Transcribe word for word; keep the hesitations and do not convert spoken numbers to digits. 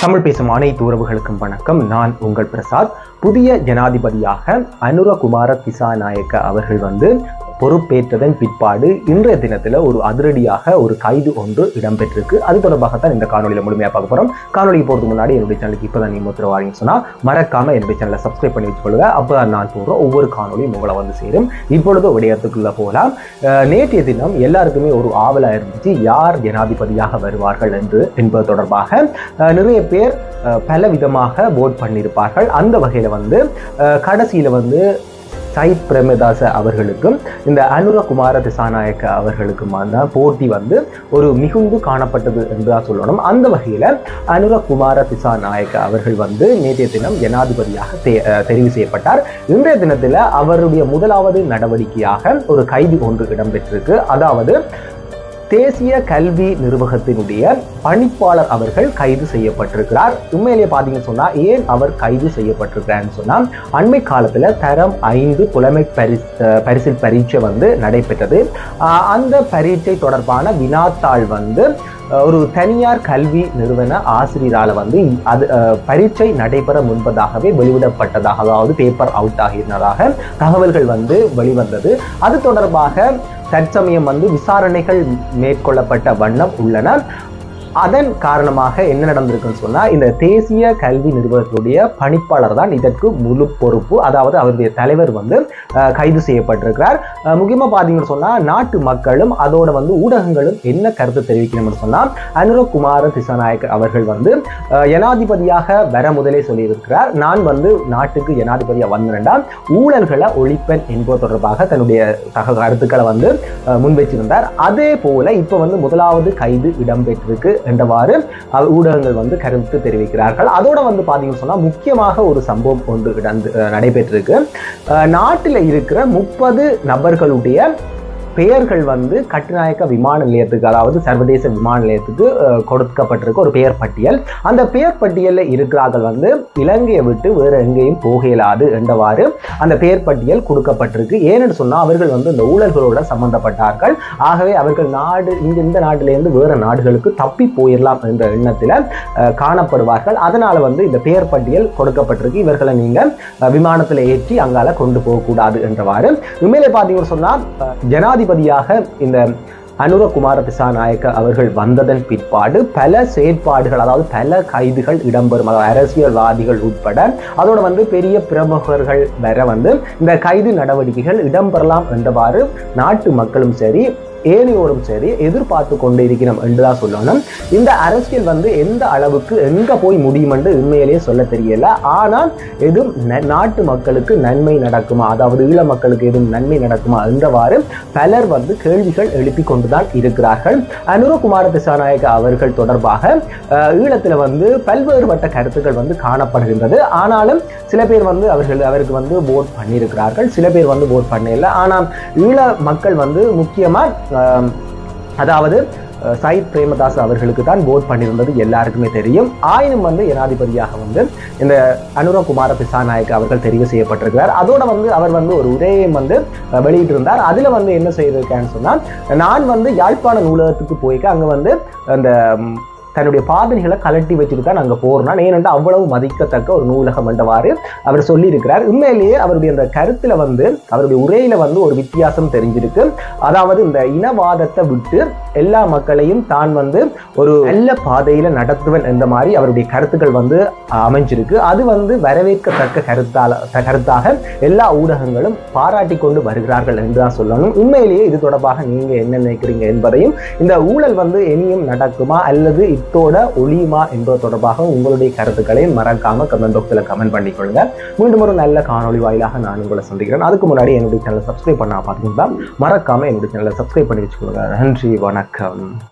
தமிழ் பேசும் அனைத்து உறவுகளுக்கும் வணக்கம். நான் உங்கள் பிரசாத். புதிய ஜனாதிபதியாக அனுரகுமார திசாநாயக்க அவர்கள் வந்து பொறுப்பேற்றதன் பிற்பாடு இன்றைய தினத்தில் ஒரு அதிரடியாக ஒரு கைது ஒன்று இடம்பெற்றிருக்கு. அது தொடர்பாகத்தான் இந்த காணொலியில் முழுமையாக பார்க்க போகிறோம். காணொலிக்கு போகிறதுக்கு முன்னாடி என்னுடைய சேனலுக்கு இப்போ தான் நீங்கள் முத்திரவாடின்னு சொன்னால் மறக்காமல் என்னுடைய சேனலை சப்ஸ்கிரைப் பண்ணி வச்சுக்கொள்ளுங்க. அப்போ நான் போடுற ஒவ்வொரு காணொலியும் உங்களை வந்து சேரும். இப்பொழுது விடயத்துக்குள்ளே போகலாம். நேற்றைய தினம் எல்லாருக்குமே ஒரு ஆவலாக இருந்துச்சு, யார் ஜனாதிபதியாக வருவார்கள் என்று என்பது தொடர்பாக நிறைய பேர் பல விதமாக ஓட் பண்ணியிருப்பார்கள். அந்த வகையில் வந்து கடைசியில் வந்து சயித் பிரேமதாச அவர்களுக்கும் இந்த அனுரகுமார திசாநாயக்க அவர்களுக்குமான போட்டி வந்து ஒரு மிகுந்து காணப்பட்டது என்றுதான் சொல்லணும். அந்த வகையில் அனுரகுமார திசாநாயக்க அவர்கள் வந்து நேற்றைய தினம் ஜனாதிபதியாக தெரிவு செய்யப்பட்டார். இன்றைய தினத்தில் அவருடைய முதலாவது நடவடிக்கையாக ஒரு கைது ஒன்று இடம்பெற்றிருக்கு. அதாவது தேசிய கல்வி நிர்வாகத்தினுடைய பணிப்பாளர் அவர்கள் கைது செய்யப்பட்டிருக்கிறார். உண்மையிலேயே பார்த்தீங்கன்னு சொன்னா ஏன் அவர் கைது செய்யப்பட்டிருக்கிறார்னு சொன்னா, அண்மை காலத்துல தரம் ஐந்து புலமை பரிசு பரிசில் பரீட்சை வந்து நடைபெற்றது. அந்த பரீட்சை தொடர்பான வினாத்தாள் வந்து ஒரு தனியார் கல்வி நிறுவன ஆசிரியரால் வந்து அது பரீட்சை நடைபெற முன்பதாகவே வெளியிடப்பட்டதாக, அதாவது பேப்பர் அவுட் ஆகியிருந்ததாக தகவல்கள் வந்து வெளிவந்தது. அது தொடர்பாக தற்சமயம் வந்து விசாரணைகள் மேற்கொள்ளப்பட்ட வண்ணம் உள்ளன. அதன் காரணமாக என்ன நடந்திருக்குன்னு சொன்னா, இந்த தேசிய கல்வி நிறுவனத்துடைய பணிப்பாளர் தான் இதற்கு முழு பொறுப்பு. அதாவது அவருடைய தலைவர் வந்து கைது செய்யப்பட்டிருக்கிறார். முக்கியமா பாத்தீங்கன்னு சொன்னா, நாட்டு மக்களும் அதோட வந்து ஊடகங்களும் என்ன கருத்து தெரிவிக்கணும்னு சொன்னா, அனுரகுமார திசாநாயக்க அவர்கள் வந்து ஜனாதிபதியாக வர முதலே சொல்லியிருக்கிறார், நான் வந்து நாட்டுக்கு ஜனாதிபதியா வந்தேன்டா ஊழல்களை ஒழிப்பேன் என்பது தொடர்பாக தன்னுடைய தக கருத்துக்களை வந்து முன்வைச்சிருந்தார். அதே போல இப்ப வந்து முதலாவது கைது இடம்பெற்றிருக்கு என்றவாறு ஊடகங்கள் வந்து கருத்து தெரிவிக்கிறார்கள். அதோட வந்து பாத்தீங்கன்னு சொன்னா, முக்கியமாக ஒரு சம்பவம் ஒன்று நடைபெற்றிருக்கு. நாட்டில் இருக்கிற முப்பது நபர்களுடைய பெயர்கள் வந்து கட்டுநாயக்க விமான நிலையத்துக்கு, அதாவது சர்வதேச விமான நிலையத்துக்கு கொடுக்கப்பட்டிருக்க ஒரு பெயர் பட்டியல். அந்த பெயர் பட்டியலில் இருக்கிறார்கள் வந்து இலங்கையை விட்டு வேறு எங்கேயும் போக இயலாது என்றவாறு அந்த பெயர் பட்டியல் கொடுக்கப்பட்டிருக்கு. ஏன்னு சொன்னால் அவர்கள் வந்து இந்த ஊழல்களோட சம்பந்தப்பட்டார்கள். ஆகவே அவர்கள் நாடு இந்த இந்த நாட்டிலிருந்து வேறு நாடுகளுக்கு தப்பி போயிடலாம் என்ற எண்ணத்தில் காணப்படுவார்கள். அதனால வந்து இந்த பெயர் பட்டியல் கொடுக்கப்பட்டிருக்கு. இவர்களை நீங்கள் விமானத்தில் ஏற்றி அங்கால கொண்டு போகக்கூடாது என்றவாறு. உண்மையிலே பார்த்தீங்கன்னு சொன்னால் ஜனாதிபதி பதியாக இந்த அனுரகுமார திசாநாயக்க அவர்கள் வந்ததன் பிற்பாடு பல செயற்பாடுகள், அதாவது பல கைதுகள் இடம்பெறும். அதாவது அரசியல்வாதிகள் உட்பட அதோட வந்து பெரிய பிரமுகர்கள் வர வந்து இந்த கைது நடவடிக்கைகள் இடம்பெறலாம் என்றவாறு நாட்டு மக்களும் சரி ஏனையோரும் சரி எதிர்பார்த்து கொண்டு இருக்கிறோம் என்றுதான் சொல்லணும். இந்த அரசியல் வந்து எந்த அளவுக்கு எங்க போய் முடியும் என்று உண்மையிலேயே சொல்ல தெரியல. ஆனால் எதுவும் நாட்டு மக்களுக்கு நன்மை நடக்குமா, அதாவது ஈழ மக்களுக்கு எதுவும் நன்மை நடக்குமா என்றவாறு பலர் வந்து கேள்விகள் எழுப்பி கொண்டுதான் இருக்கிறார்கள். அனுரகுமார திசாநாயக்க அவர்கள் தொடர்பாக ஈழத்தில் வந்து பல்வேறுபட்ட கருத்துக்கள் வந்து காணப்படுகின்றது. ஆனாலும் சில பேர் வந்து அவர்கள் அவருக்கு வந்து ஓட் பண்ணியிருக்கிறார்கள், சில பேர் வந்து ஓட் பண்ணல. ஆனால் ஈழ மக்கள் வந்து முக்கியமா அதாவது சயித் பிரேமதாஸ் அவர்களுக்கு தான் ஓட் பண்ணியிருந்தது எல்லாருக்குமே தெரியும். ஆயினும் வந்து ஜனாதிபதியாக வந்து இந்த அனுரகுமார திசாநாயக்க அவர்கள் தெரிவு செய்யப்பட்டிருக்கிறார். அதோட வந்து அவர் வந்து ஒரு உரையை வந்து வெளியிட்டிருந்தார். அதுல வந்து என்ன செய்திருக்கான்னு சொன்னா, நான் வந்து யாழ்ப்பாண நூலகத்துக்கு போய்க்க அங்க வந்து அந்த தன்னுடைய பாதனைகளை கலட்டி வச்சுட்டு தான் நாங்கள் போறோம், ஏனென்றா அவ்வளவு மதிக்கத்தக்க ஒரு நூலகம் என்றவாறு அவர் சொல்லியிருக்கிறார். உண்மையிலேயே அவருடைய அந்த கருத்துல வந்து அவருடைய உரையில வந்து ஒரு வித்தியாசம் தெரிஞ்சிருக்கு. அதாவது இந்த இனவாதத்தை விட்டு எல்லா மக்களையும் தான் வந்து ஒரு நல்ல பாதையில நடத்துவன் என்ற மாதிரி அவருடைய கருத்துக்கள் வந்து அமைஞ்சிருக்கு. அது வந்து வரவேற்கத்தக்க கருத்தால கருத்தாக எல்லா ஊடகங்களும் பாராட்டி கொண்டு வருகிறார்கள் என்றுதான் சொல்லணும். உண்மையிலேயே இது தொடர்பாக நீங்க என்ன நினைக்கிறீங்க என்பதையும், இந்த ஊழல் வந்து இனியும் நடக்குமா அல்லது இத்தோட ஒளியுமா என்பது தொடர்பாக உங்களுடைய கருத்துக்களை மறக்காம கமெண்ட் பாக்ஸ்ல கமெண்ட் பண்ணிக்கொள்ளுங்க. மீண்டும் ஒரு நல்ல காணொலி வாயிலாக நான் உங்களை சந்திக்கிறேன். அதுக்கு முன்னாடி என்னுடைய சேனலை சப்ஸ்கிரைப் பண்ண பார்த்தீங்கன்னா மறக்காம என்னுடைய சேனலை சப்ஸ்கிரைப் பண்ணி வச்சுக்கொள்ளுங்க. நன்றி, வணக்கம்.